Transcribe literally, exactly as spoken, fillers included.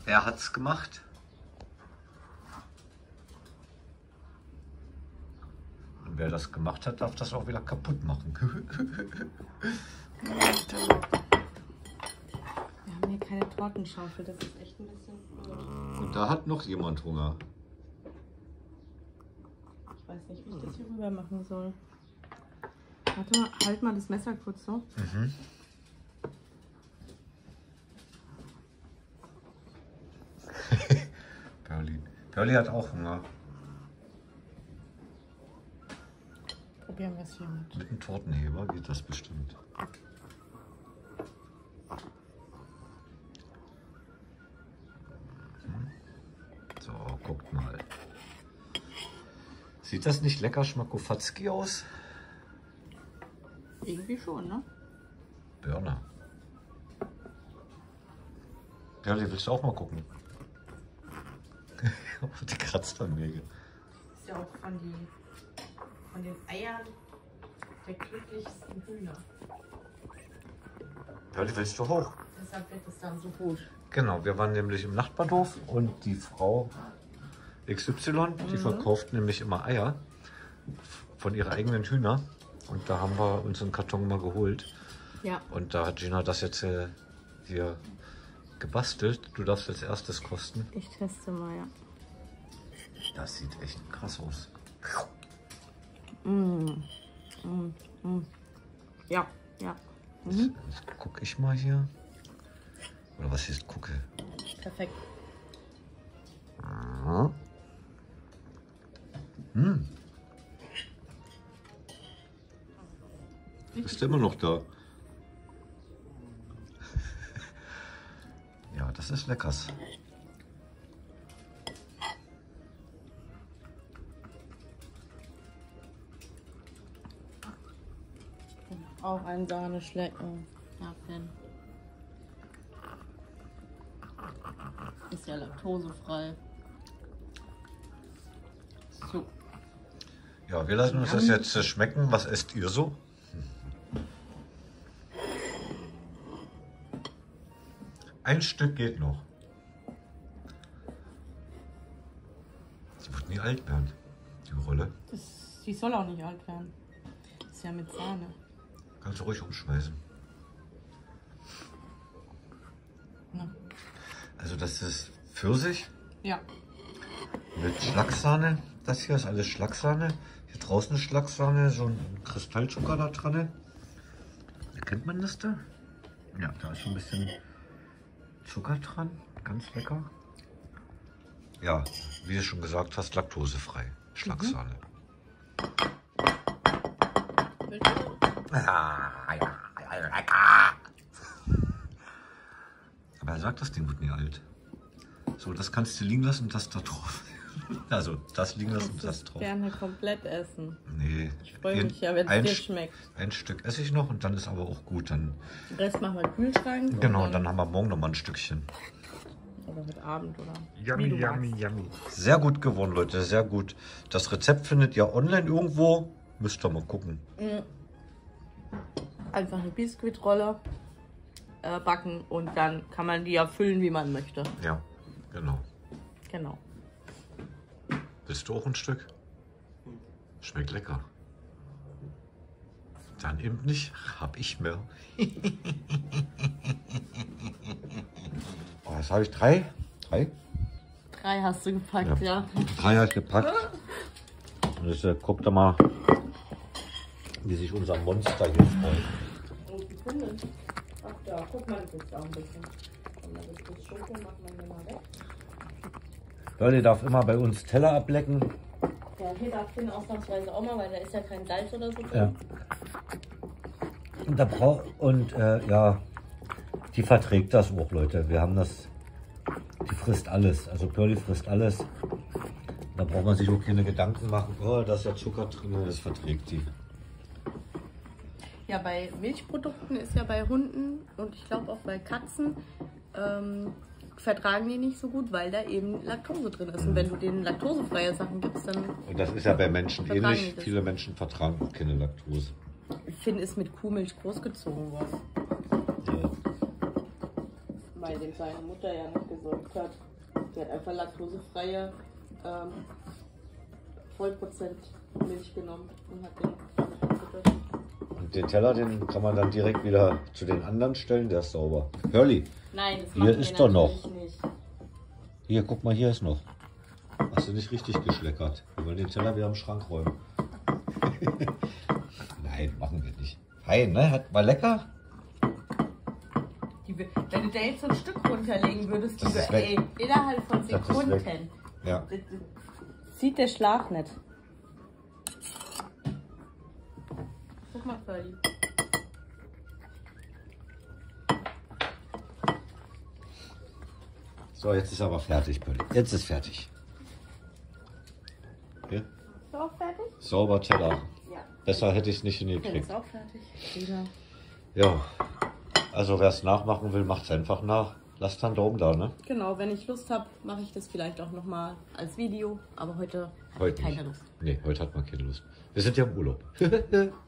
Er hat's gemacht. Und wer das gemacht hat, darf das auch wieder kaputt machen. Wir haben hier keine Tortenschaufel, das ist echt ein bisschen blöd. Und da hat noch jemand Hunger. Ich weiß nicht, wie ich das hier rüber machen soll. Warte mal, halt mal das Messer kurz so. Mhm. Perli. Perli hat auch Hunger. Probieren wir es hier mit. Mit einem Tortenheber geht das bestimmt. So, guckt mal. Sieht das nicht lecker schmackofatzki aus? Irgendwie schon, ne? Burner. Perli, willst du auch mal gucken? Die kratzt an mir. Das ist ja auch von, die, von den Eiern der glücklichsten Hühner. Perli, willst du hoch? Deshalb wird es dann so gut. Genau, wir waren nämlich im Nachbardorf und die Frau X Y, die mhm. verkauft nämlich immer Eier von ihrer eigenen Hühner. Und da haben wir uns einen Karton mal geholt. Ja. Und da hat Gina das jetzt äh, hier gebastelt. Du darfst als erstes kosten. Ich teste mal, ja. Das sieht echt krass aus. Mm. Mm. Mm. Ja, ja. Mhm. Jetzt, jetzt gucke ich mal hier. Oder was ich jetzt gucke. Perfekt. Aha. Hm. Ist immer noch da. Ja, das ist leckers. Auch ein Sahneschlecken. Ja, denn. Ist ja laktosefrei. So. Ja, wir lassen uns das jetzt schmecken. Was esst ihr so? Ein Stück geht noch. Sie wird nie alt werden, die Rolle. Das, die soll auch nicht alt werden. Das ist ja mit Sahne. Kannst du ruhig umschmeißen. Na. Also das ist Pfirsich. Ja. Mit Schlagsahne. Das hier ist alles Schlagsahne. Hier draußen ist Schlagsahne, so ein Kristallzucker da dran. Erkennt man das da? Ja, da ist so ein bisschen Zucker dran. Ganz lecker. Ja, wie du schon gesagt hast, laktosefrei. Schlagsahne. Mhm. Ah, ja, ja, lecker. Aber er sagt, das Ding wird nie alt. So, das kannst du liegen lassen und das da drauf. Also, das liegen lassen und das drauf. Gerne komplett essen. Nee. Ich freue mich ja, wenn es dir schmeckt. Ein Stück esse ich noch und dann ist aber auch gut. Dann, Den Rest machen wir im Kühlschrank. genau, und dann, dann haben wir morgen noch mal ein Stückchen. Oder heute Abend, oder? Yummy, yummy, yummy. Sehr gut geworden, Leute, sehr gut. Das Rezept findet ihr online irgendwo. Müsst ihr mal gucken. Einfach eine Biskuitrolle äh, backen und dann kann man die ja füllen, wie man möchte. Ja, genau. Genau. Willst du auch ein Stück? Schmeckt lecker. Dann eben nicht. Hab ich mehr. Oh, jetzt habe ich drei. Drei? Drei hast du gepackt, ja. ja. Drei habe ich gepackt. Und jetzt äh, guckt doch mal, wie sich unser Monster hier freut. Und die Kunde. Ach da, guck mal, das ist auch ein bisschen. Und dann ist das Schoko, macht man hier mal weg. Leute darf immer bei uns Teller ablecken. Ja, hier darf Finn ausnahmsweise auch mal, weil da ist ja kein Salz oder so drin. Ja. Und, da brauch, und äh, ja, die verträgt das auch, Leute. Wir haben das, die frisst alles. Also Pearly frisst alles. Da braucht man sich auch keine Gedanken machen, oh, da ist ja Zucker drin, das verträgt die. Ja, bei Milchprodukten ist ja bei Hunden und ich glaube auch bei Katzen ähm, vertragen die nicht so gut, weil da eben Laktose drin ist. Und wenn du denen laktosefreie Sachen gibst, dann... Und das ist ja bei Menschen ähnlich. Viele Menschen vertragen auch keine Laktose. Finn ist mit Kuhmilch großgezogen worden. Ja. Weil dem seine Mutter ja nicht gesorgt hat. Die hat einfach laktosefreie ähm, Vollprozent Milch genommen und hat den damit gefüttert. Und den Teller, den kann man dann direkt wieder zu den anderen stellen, der ist sauber. Hörli, Nein, das hier machen ist wir doch noch. natürlich nicht. Hier, guck mal, hier ist noch. Hast du nicht richtig geschleckert? Wir wollen den Teller wieder im Schrank räumen. Nein, machen wir nicht. Fein, ne? Hat, war lecker? Die, wenn du da jetzt so ein Stück runterlegen würdest, Das die, ist weg. ey, innerhalb von Das ist Sekunden. weg. Ja. Das, das sieht der Schlag nicht. Guck mal, Ferdi. So, jetzt ist aber fertig, Pölli. Jetzt ist fertig. Hier. Ist auch fertig? Sauber Teller. Ja. Besser hätte ich es nicht Ja, hingekriegt. ist auch fertig. Prima. Ja. Also wer es nachmachen will, macht es einfach nach. Lasst einen Daumen da, ne? Genau, wenn ich Lust habe, mache ich das vielleicht auch nochmal als Video. Aber heute habe ich Heute keine nicht. Lust. Nee, heute hat man keine Lust. Wir sind ja im Urlaub.